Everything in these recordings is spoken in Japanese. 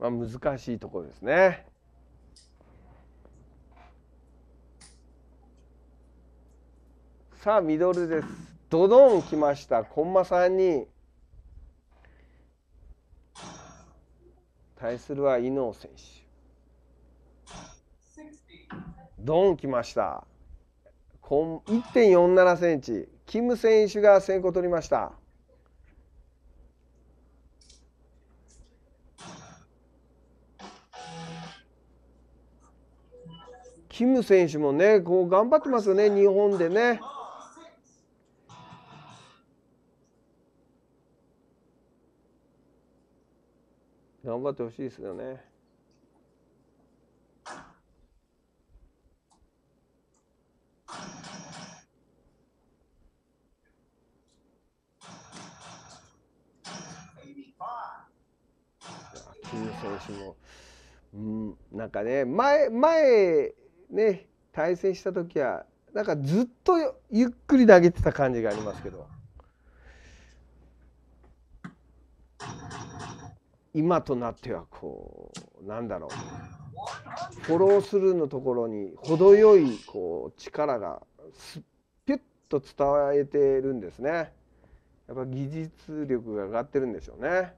まあ、難しいところですね。さあミドルです。ドドン来ました。コンマ3に対するは伊能選手。ドン来ました。1.47 センチ。キム選手が先行取りました。キム選手もね、こう頑張ってますよね、日本でね。頑張ってほしいですよね。キム選手も、なんかね、前ね、対戦した時は、なんかずっとゆっくり投げてた感じがありますけど、今となってはこう、なんだろう、フォロースルーのところに程よいこう力がピュッと伝えてるんですね。やっぱ技術力が上がってるんでしょうね。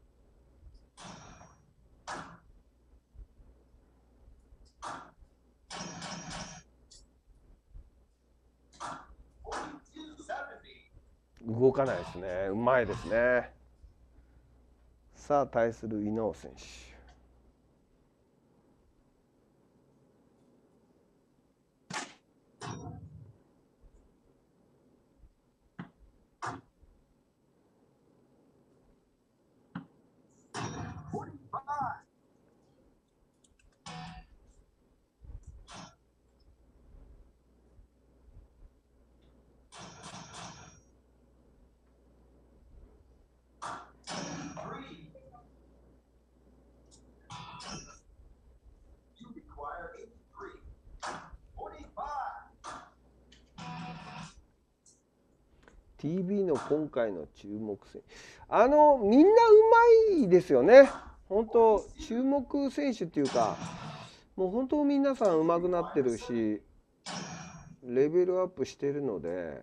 動かないですね。うまいですね。さあ対する伊能選手。TV の今回の注目選手、みんなうまいですよね。本当注目選手っていうか、もう本当皆さんうまくなってるし、レベルアップしてるので、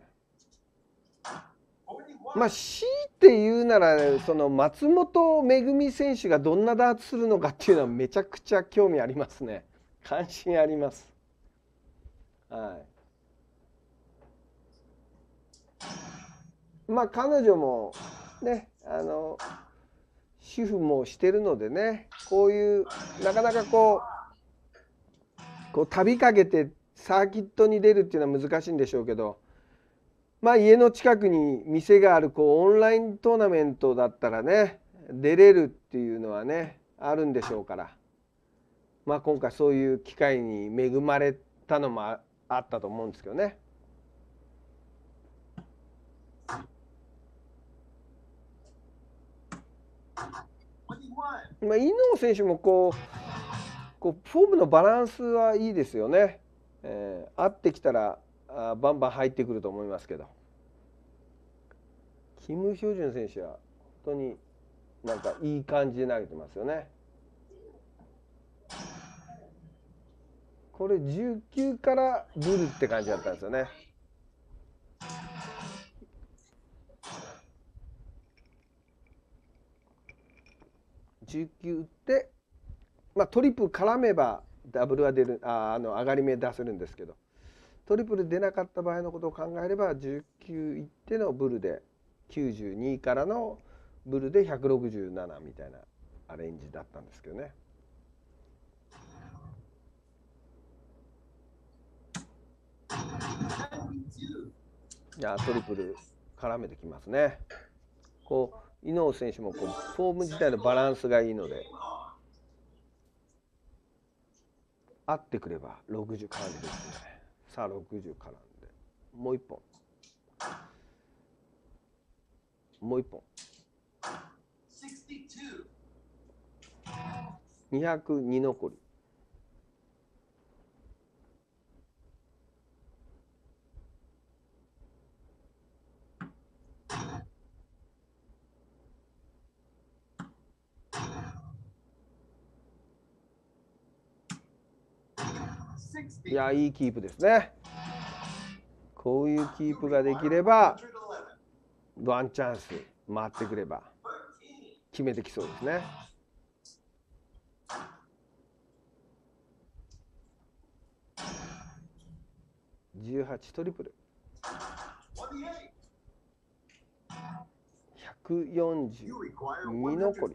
まあ強いて言うなら、その松本めぐみ選手がどんなダーツするのかっていうのはめちゃくちゃ興味ありますね。関心あります。はい。まあ彼女もね、主婦もしてるのでね、こういうなかなかこう旅かけてサーキットに出るっていうのは難しいんでしょうけど、まあ家の近くに店があるこうオンライントーナメントだったらね、出れるっていうのはねあるんでしょうから、まあ今回そういう機会に恵まれたのもあったと思うんですけどね。まあ、伊能選手もこうフォームのバランスはいいですよね。合ってきたらバンバン入ってくると思いますけど、キム・ヒョジュン選手は本当になんかいい感じで投げてますよね。これ19からブルって感じだったんですよね。19打って、まあ、トリプル絡めばダブルは出る、上がり目出せるんですけど、トリプル出なかった場合のことを考えれば19いってのブルで92からのブルで167みたいなアレンジだったんですけどね。いやトリプル絡めてきますね。こう伊能選手もこうフォーム自体のバランスがいいので、合ってくれば60絡んでくるんですね。さあ60絡んでもう一本、もう一本、202残り。 いや、いいキープですね。こういうキープができればワンチャンス回ってくれば決めてきそうですね。18トリプル。142残り。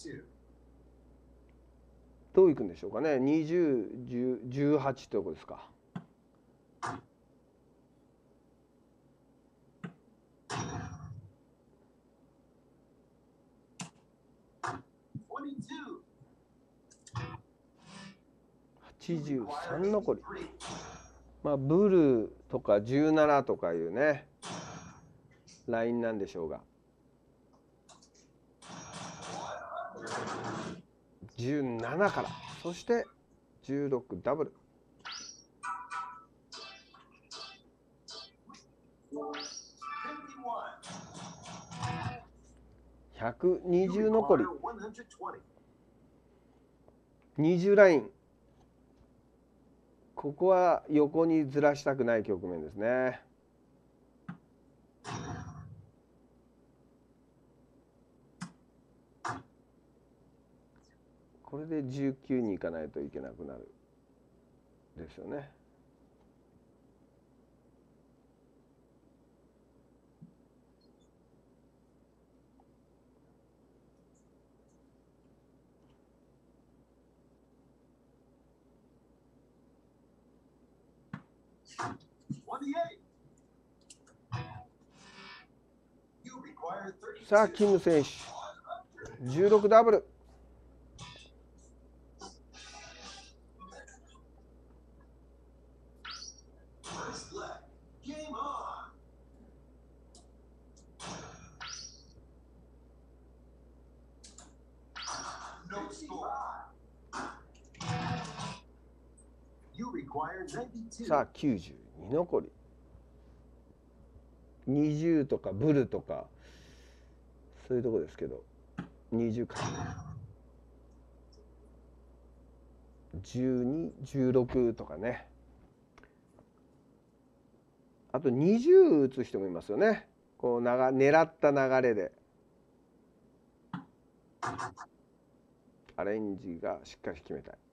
どういくんでしょうかね。20、10、18ってとこですか。83残り。まあブルとか17とかいうねラインなんでしょうが、17から、そして16ダブル。120残り。20ライン。ここは横にずらしたくない局面ですね。これで19に行かないといけなくなるですよね。さあキム選手16ダブル。さあ92残り。20とかブルとかそういうとこですけど、20から12、16とかね。あと20打つ人もいますよね。こう狙った流れでアレンジがしっかり決めたい。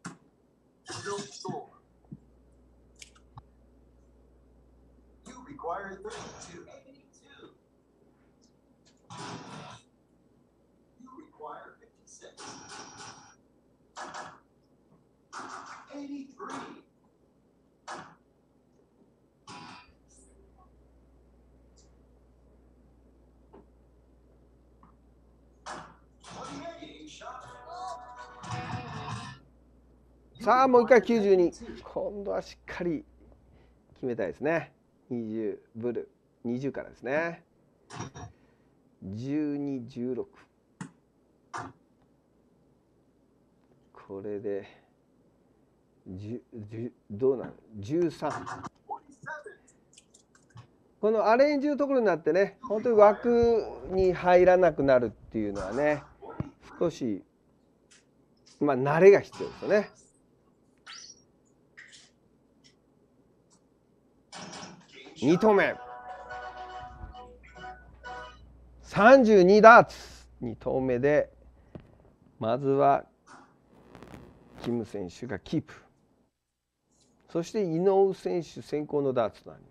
さあもう一回92。今度はしっかり決めたいですね。20ブル20からですね。12、16。これでどうなる ?13。このアレンジのところになってね、本当に枠に入らなくなるっていうのはね、少しまあ慣れが必要ですよね。2投目32ダーツ。2投目でまずはキム選手がキープ、そして井上選手先行のダーツとなります。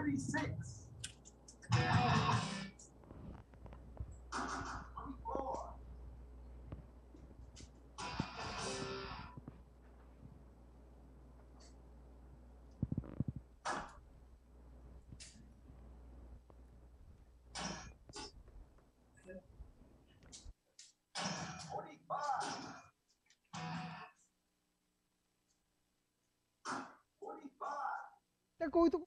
でこういうとこ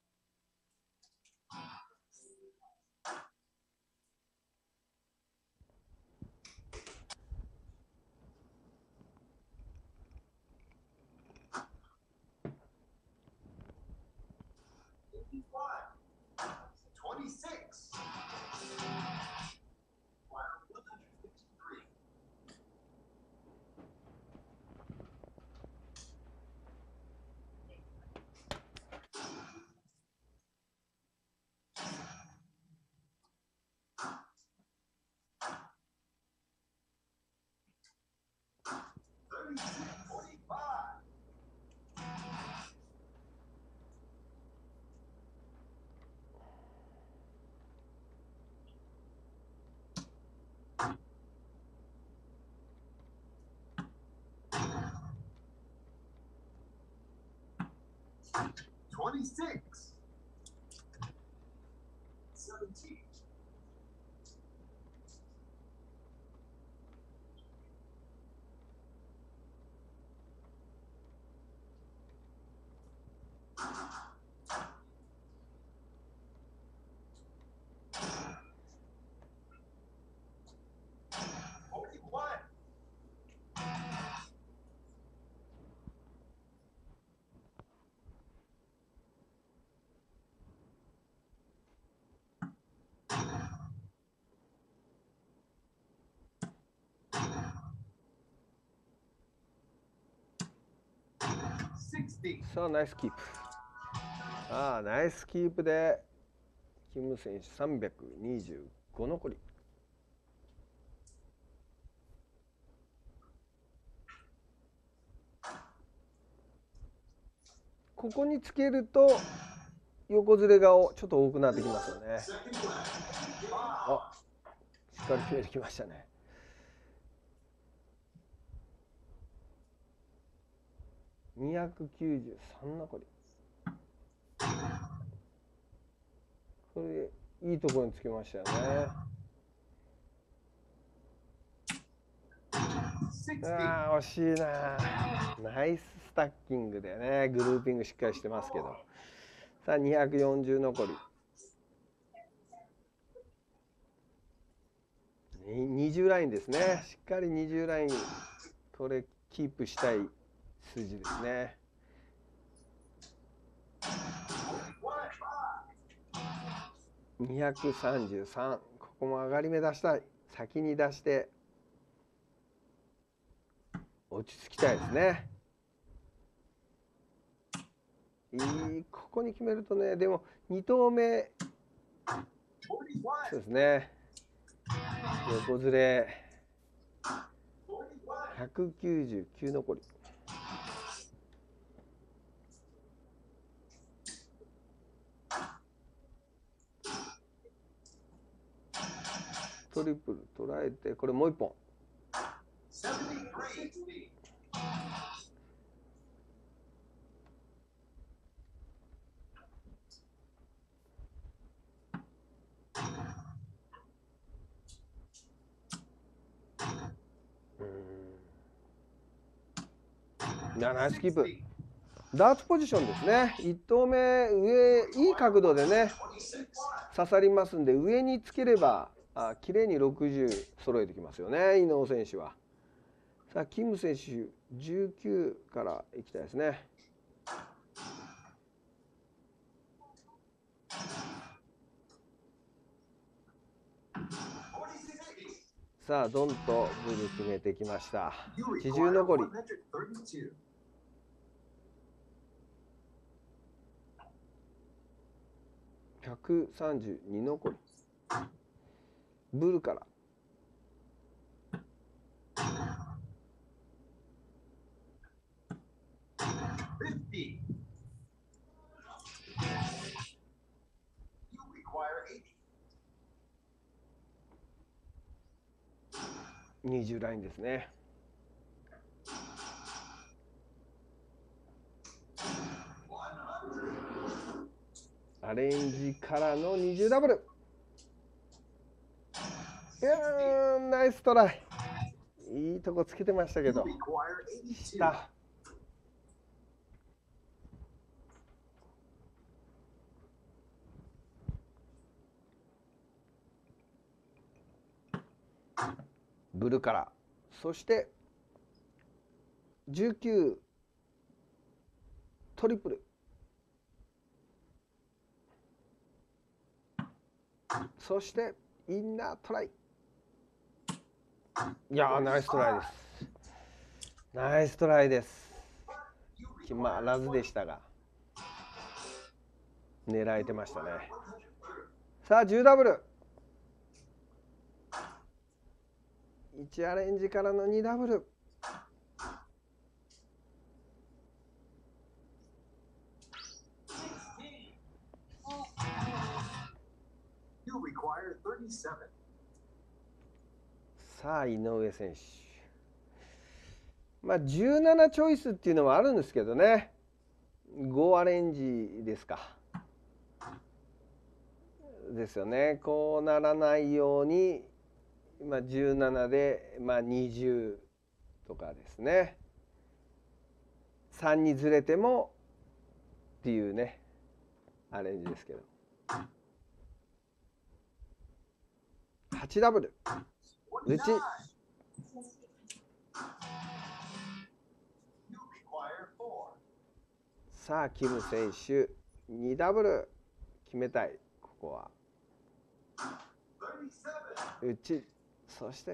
さあナイスキープ。さあナイスキープでキム選手325残り。ここにつけると横ずれがちょっと多くなってきますよね。あ、しっかり決めてきましたね。293残り。これいいところにつけましたよね。ああ惜しいな。ナイススタッキングでね、グルーピングしっかりしてますけど。さあ240残り。20ラインですね。しっかり20ラインこれキープしたい数字ですね。233、ここも上がり目出したい。先に出して落ち着きたいですね。ここに決めるとね、でも2投目そうですね、横ずれ199残り。トリプル捉えて、これもう一本。ナイスキープ。ダーツポジションですね。1投目上いい角度でね刺さりますんで、上につければ綺麗に60揃えてきますよね、伊能選手は。さあキム選手19からいきたいですね。さあドンとブル決めてきました。80残り。132残り。ブルから。 20ラインですね。アレンジからの20ダブル。ナイストライ。いいとこつけてましたけど下。ブルから、そして19トリプル、そしてインナートライ。いやー、ナイストライです。ナイストライです。決まらずでしたが狙えてましたね。さあ10ダブル、1アレンジからの2ダブル。さあ井上選手、17チョイスっていうのはあるんですけどね、5アレンジですか。ですよね。こうならないように、17で、20とかですね。3にずれてもっていうね、アレンジですけど。8ダブル。打ち。さあ、キム選手、2ダブル決めたい。ここは。打ち。そして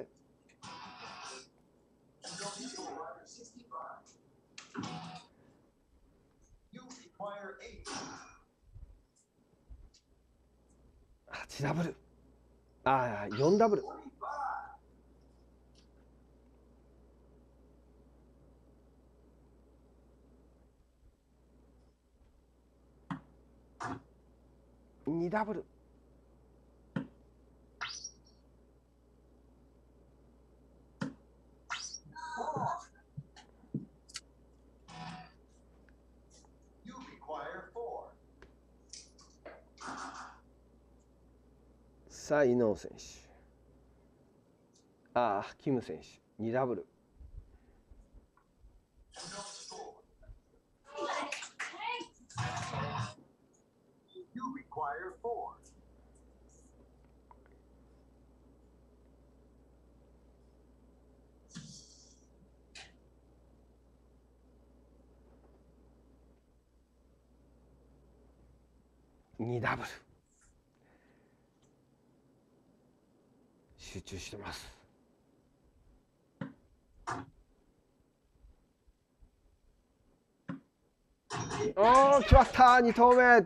。8ダブル。4ダブル。2ダブル。さあ、伊能選手。キム選手、2ダブル。2ダブル。集中してます。決まった。2投目。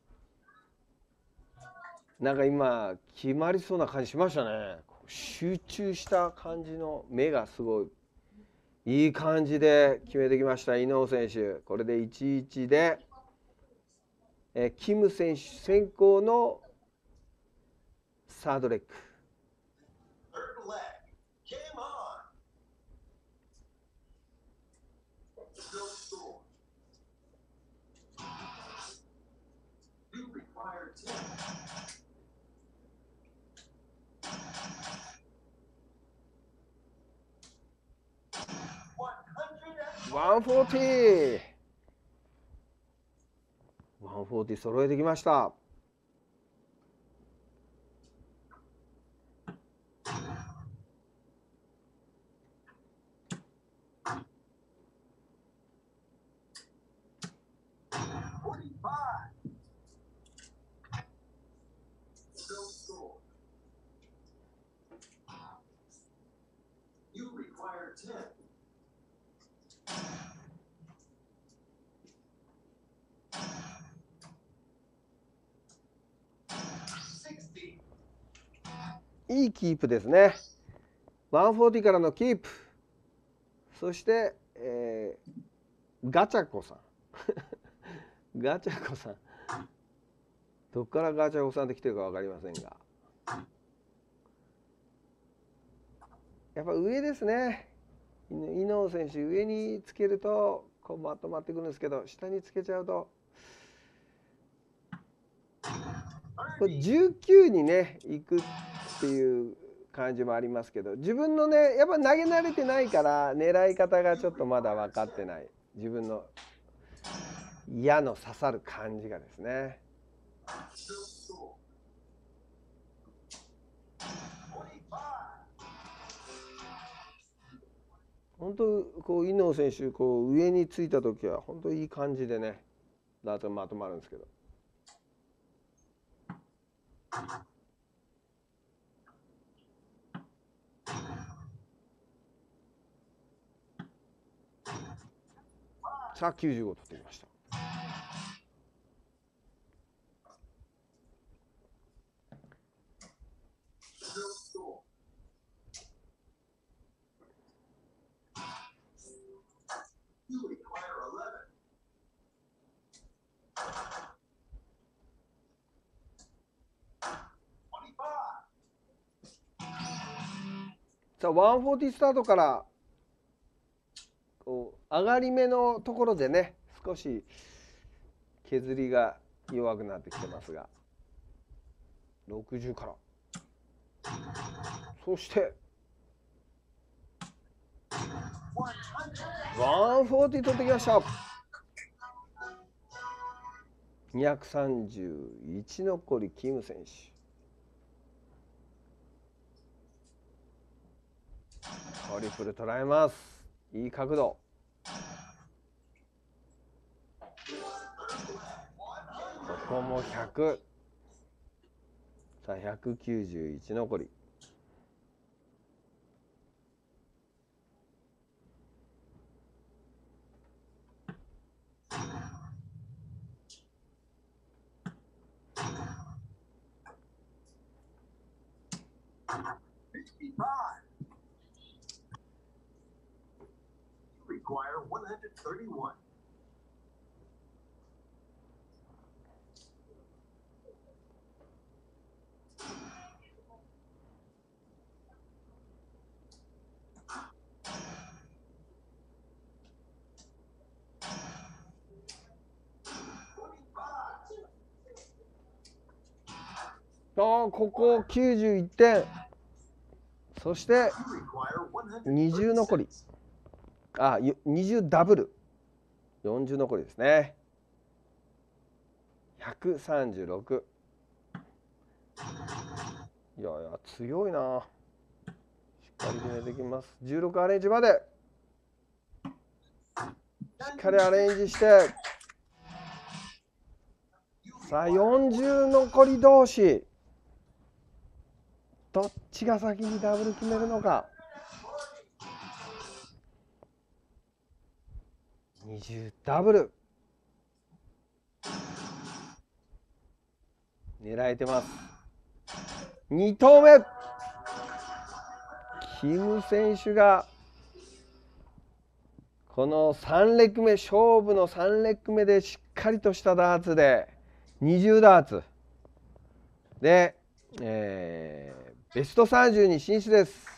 なんか今決まりそうな感じしましたね。集中した感じの目がすごいいい感じで決めてきました伊能選手。これで 1-1 でキム選手先行のサードレッグ。140。140揃えてきました。いいキープですね。140からのキープ。そして、ガチャコさんガチャコさん、どっからガチャコさんで来てるか分かりませんが、 やっぱ上ですね。伊能選手上につけるとこうまとまってくるんですけど、下につけちゃうとこれ19にね行くっていう感じもありますけど、自分のねやっぱ投げ慣れてないから狙い方がちょっとまだ分かってない、自分の矢の刺さる感じがですね。本当こう伊能選手こう上についた時は本当いい感じでねダーツがまとまるんですけど。さあ95取ってきました。さあ140スタートからこう上がり目のところでね少し削りが弱くなってきてますが、60から、そして140取ってきました。231残りキム選手。トリプル捉えます。いい角度。ここも100。さあ191残り。 Require 131. ここ91点。そして20残り。20ダブル。40残りですね。136。いやいや強いな。しっかり決めてきます。16アレンジまで。しっかりアレンジして。さあ40残り同士。どっちが先にダブル決めるのか。20ダブル狙えてます。2投目キム選手がこの3レッグ目、勝負の3レッグ目でしっかりとしたダーツで20ダーツで、ベスト30に進出です。